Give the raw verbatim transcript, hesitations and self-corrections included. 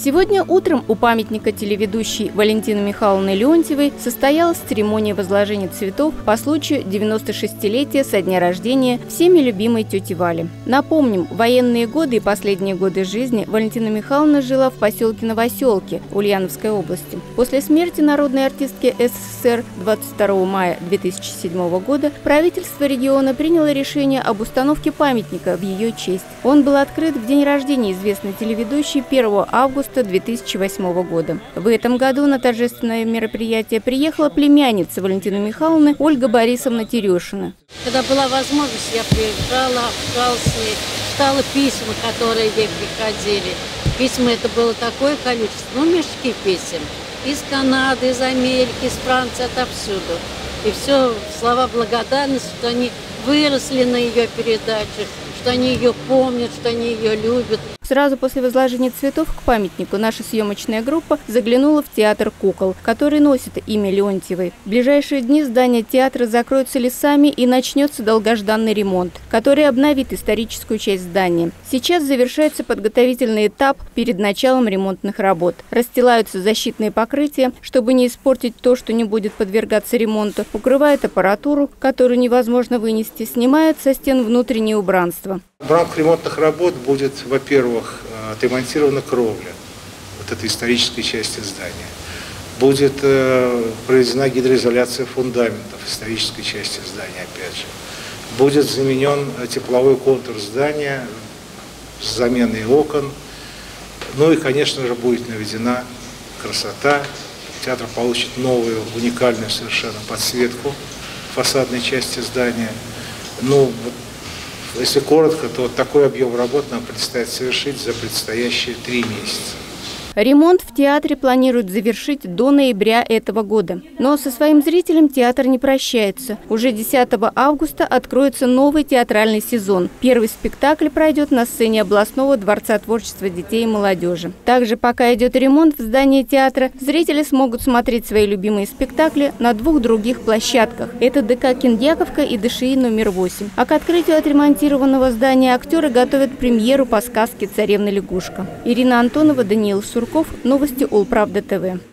Сегодня утром у памятника телеведущей Валентины Михайловны Леонтьевой состоялась церемония возложения цветов по случаю девяносто шестилетия со дня рождения всеми любимой тети Вали. Напомним, в военные годы и последние годы жизни Валентина Михайловна жила в поселке Новоселки Ульяновской области. После смерти народной артистки СССР двадцать второго мая две тысячи седьмого года правительство региона приняло решение об установке памятника в ее честь. Он был открыт в день рождения известной телеведущей первого августа две тысячи восьмого года. В этом году на торжественное мероприятие приехала племянница Валентины Михайловны Ольга Борисовна Терешина. Когда была возможность, я приезжала, общалась с ней, читала письма, которые ей приходили. Письма это было такое количество, ну мешки писем. Из Канады, из Америки, из Франции, отовсюду. И все слова благодарности, что они выросли на ее передачах, что они ее помнят, что они ее любят. Сразу после возложения цветов к памятнику наша съемочная группа заглянула в театр кукол, который носит имя Леонтьевой. В ближайшие дни здание театра закроются лесами и начнется долгожданный ремонт, который обновит историческую часть здания. Сейчас завершается подготовительный этап перед началом ремонтных работ. Расстилаются защитные покрытия, чтобы не испортить то, что не будет подвергаться ремонту, укрывает аппаратуру, которую невозможно вынести, снимают со стен внутреннее убранство. В рамках ремонтных работ будет, во-первых, отремонтирована кровля вот этой исторической части здания. Будет э, проведена гидроизоляция фундаментов исторической части здания, опять же. Будет заменен тепловой контур здания с заменой окон. Ну и, конечно же, будет наведена красота. Театр получит новую, уникальную совершенно подсветку фасадной части здания. Ну, если коротко, то такой объем работ нам предстоит совершить за предстоящие три месяца. Ремонт в театре планируют завершить до ноября этого года. Но со своим зрителем театр не прощается. Уже десятого августа откроется новый театральный сезон. Первый спектакль пройдет на сцене областного дворца творчества детей и молодежи. Также, пока идет ремонт в здании театра, зрители смогут смотреть свои любимые спектакли на двух других площадках. Это ДК Киндяковка и ДШИ номер восемь. А к открытию отремонтированного здания актеры готовят премьеру по сказке «Царевна лягушка». Ирина Антонова, Даниил Сурков. Новости Улправда ТВ.